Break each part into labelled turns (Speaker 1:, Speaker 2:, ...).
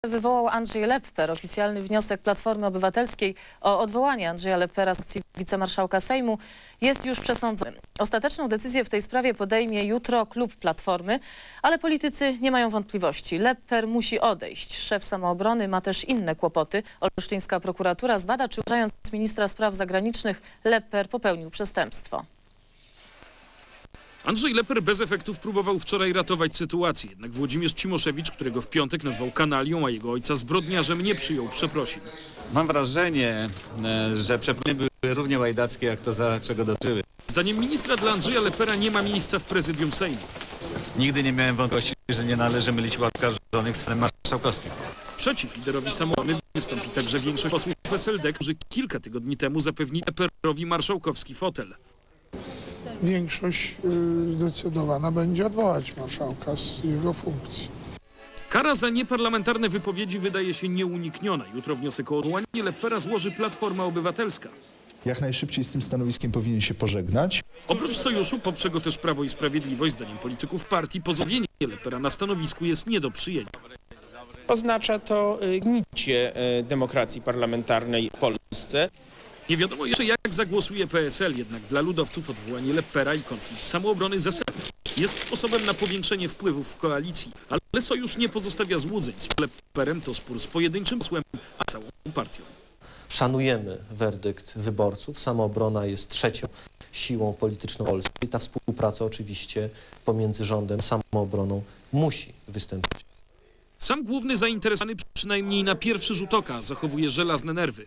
Speaker 1: Wywołał Andrzej Lepper. Oficjalny wniosek Platformy Obywatelskiej o odwołanie Andrzeja Leppera z funkcji wicemarszałka Sejmu jest już przesądzony. Ostateczną decyzję w tej sprawie podejmie jutro klub Platformy, ale politycy nie mają wątpliwości. Lepper musi odejść. Szef Samoobrony ma też inne kłopoty. Olsztyńska prokuratura zbada, czy uważając ministra spraw zagranicznych, Lepper popełnił przestępstwo.
Speaker 2: Andrzej Lepper bez efektów próbował wczoraj ratować sytuację. Jednak Włodzimierz Cimoszewicz, którego w piątek nazwał kanalią, a jego ojca zbrodniarzem, nie przyjął przeprosin.
Speaker 3: Mam wrażenie, że przeprosiny były równie łajdackie, jak to, za czego dotyczyły.
Speaker 2: Zdaniem ministra dla Andrzeja Leppera nie ma miejsca w prezydium Sejmu.
Speaker 3: Nigdy nie miałem wątpliwości, że nie należy mylić oskarżonych z Franem Marszałkowskim.
Speaker 2: Przeciw liderowi Samoobrony wystąpi także większość posłów SLD, którzy kilka tygodni temu zapewnili Lepperowi marszałkowski fotel.
Speaker 4: Większość zdecydowana będzie odwołać marszałka z jego funkcji.
Speaker 2: Kara za nieparlamentarne wypowiedzi wydaje się nieunikniona. Jutro wniosek o odwołanie Leppera złoży Platforma Obywatelska.
Speaker 5: Jak najszybciej z tym stanowiskiem powinien się pożegnać.
Speaker 2: Oprócz sojuszu poprze go też Prawo i Sprawiedliwość. Zdaniem polityków partii pozbawienie Leppera na stanowisku jest nie do przyjęcia.
Speaker 6: Oznacza to gnicie demokracji parlamentarnej w Polsce.
Speaker 2: Nie wiadomo jeszcze, jak zagłosuje PSL, jednak dla ludowców odwołanie Leppera i konflikt Samoobrony z SLD jest sposobem na powiększenie wpływów w koalicji, ale sojusz nie pozostawia złudzeń. Z Lepperem to spór z pojedynczym posłem, a całą partią.
Speaker 7: Szanujemy werdykt wyborców. Samoobrona jest trzecią siłą polityczną Polski. I ta współpraca oczywiście pomiędzy rządem a Samoobroną musi wystąpić.
Speaker 2: Sam główny zainteresowany przynajmniej na pierwszy rzut oka zachowuje żelazne nerwy.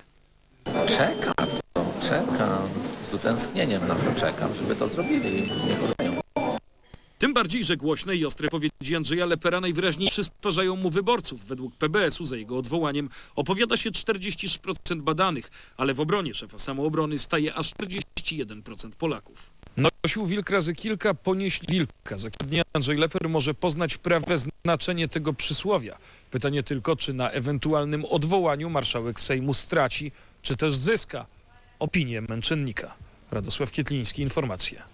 Speaker 8: Czekam. Z utęsknieniem na to czekam, żeby to zrobili. Niech oddają.
Speaker 2: Tym bardziej, że głośne i ostre powiedzi Andrzeja Leppera najwyraźniej przysparzają mu wyborców. Według PBS-u za jego odwołaniem opowiada się 40% badanych, ale w obronie szefa Samoobrony staje aż 41% Polaków. Nosił wilk razy kilka, ponieśli wilka. Za kilka dni Andrzej Lepper może poznać prawdziwe znaczenie tego przysłowia. Pytanie tylko, czy na ewentualnym odwołaniu marszałek Sejmu straci, czy też zyska opinię męczennika. Radosław Kietliński, informacje.